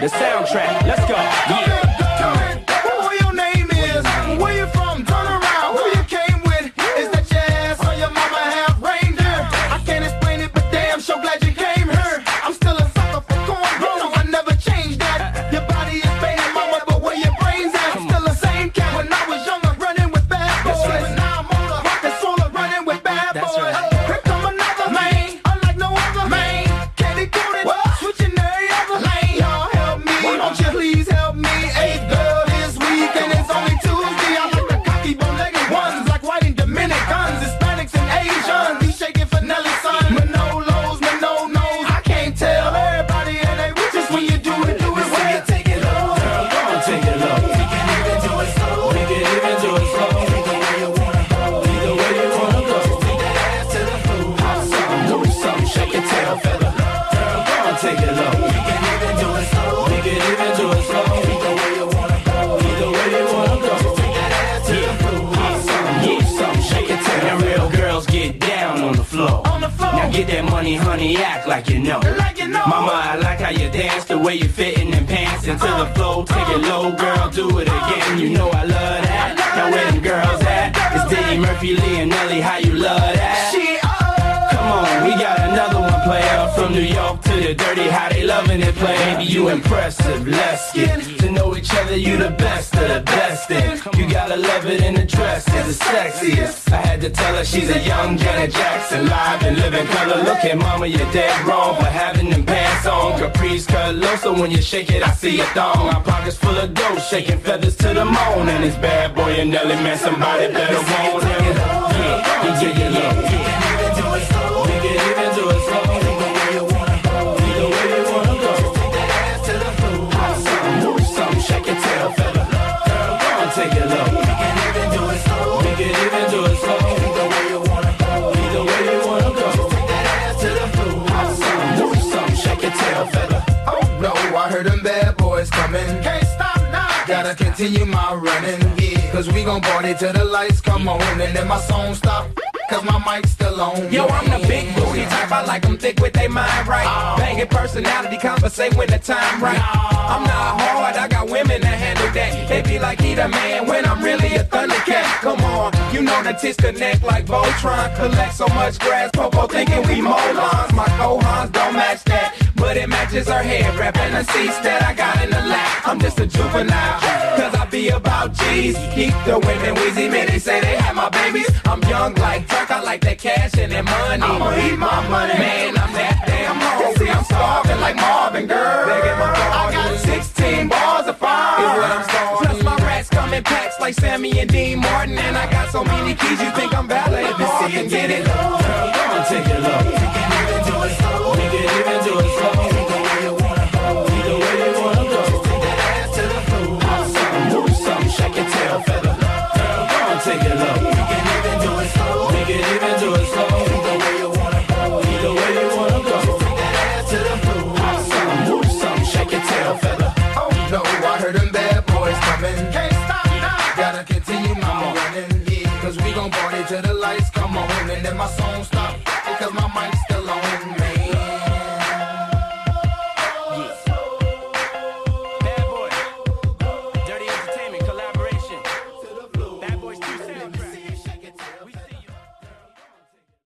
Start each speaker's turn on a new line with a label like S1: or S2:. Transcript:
S1: the soundtrack. Let's go. Yeah.
S2: What your name is? Where you from? Turn around. Who you came with? Is that your ass or your mama half reindeer? I can't explain it, but damn, so glad you came here. I'm still a sucker for corn. You know I never changed that. Your body is banging, mama, but where your brains at? Still the same cat when I was younger, running with bad boys. But now I'm older, that's all I'm running with bad boys. Here come another man, unlike no other man. Candy coated, switching every other lane. Y'all help me, won't you please help me? Eighth girl this week and it's only Tuesday. I like the cocky bow-legged ones, like white and Dominicans, Hispanics and Asians. He shaking for Nelly's son. Manolos, Mano-nos, I can't tell everybody and they just when you do it well. You take it low,
S1: Girl, go and take it low.
S2: we can even do it slow.
S1: We can even do it slow.
S2: Either way you wanna go,
S1: Either way you wanna go.
S2: take that ass to the floor.
S1: Hot something, move something, shake your tail feather. Girl, go and take it low.
S2: We can even do it slow.
S1: We can even do it slow.
S2: Either way you wanna go,
S1: Either way you wanna go.
S2: take that ass to the floor.
S1: Hot something, move something, shake your tail. And real girls get down on the floor.
S2: On the floor.
S1: Now get that money, honey, act like you know.
S2: Like you know.
S1: Mama, I like how you dance, the way you fit in them pants into the flow. Take it low, girl, do it again. You know I love that. Now where them girls at? It's Diddy, Murphy, Lee, and Nelly. How you love that?
S2: She
S1: Come on, we got another one, player. From New York to the dirty, how they loving it, play. Baby, you impressive. Let's get to know each other. You the best of the best. And you gotta love it in the dress. It's the sexiest. I had to tell her she's a young Janet Jackson, live and living color. Look at mama, you're dead wrong for having them pants on. Caprice cut low, so when you shake it, I see a thong. My pockets full of dough, shaking feathers to the moon. And it's bad boy and Nelly, man, somebody better want him. Yeah, he get it low.
S2: we can even do it slow.
S1: We can even do it slow.
S2: Either way you wanna go,
S1: Either way you wanna go.
S2: take that ass to the floor.
S1: Hot something, move something, shake your tail feather. Girl, go and take it low.
S2: We can even do it slow.
S1: We can even do it slow.
S2: Either way you wanna go,
S1: Either way you wanna go.
S2: take that ass to the floor.
S1: Hot something, move something, shake your tail feather.
S2: Oh no, I heard them bad boys coming. Can't stop now. Gotta continue my running, yeah. Cause we gon' party till the lights come on. And then my song stop, cause my mic's still on.
S3: Yo, I'm the big booty type, I like them thick with they mind right. Banging personality, conversate when the time right. I'm not hard, I got women that handle that. They be like, he the man when I'm really a thundercat. Come on, you know the tits connect like Voltron. Collect so much grass, Popo thinking we molons. My cohons don't match that, but it matches her hair wrap and the seats that I got in the lap. I'm just a juvenile, cause I be about G's. Keep the women wheezy, man, they say they have my babies. I'm young like Turk, I like that cash and that money.
S2: I'ma eat my money.
S3: Man, I'm that damn hungry. I'm starving like Marvin, girl. I got 16 bars of fire. Is what I'm starving. Plus my rats come in packs like Sammy and Dean Martin. And I got so many keys, you think I'm valet. Let me see you get it low.
S1: Girl, go and take it low.
S2: We can even do it slow.
S1: We can even do it slow.
S2: Either way you wanna go,
S1: Either way you wanna go.
S2: take that ass to the floor.
S1: Hot something, move something, shake your tail feather. Girl, go and take it low.
S2: We can even do it slow.
S1: We can even do it slow.
S2: Either way you wanna go,
S1: Either way you wanna go.
S2: take that ass to the floor.
S1: Hot something, move something, shake your tail feather.
S2: Oh no, I heard them bad boys coming. Can't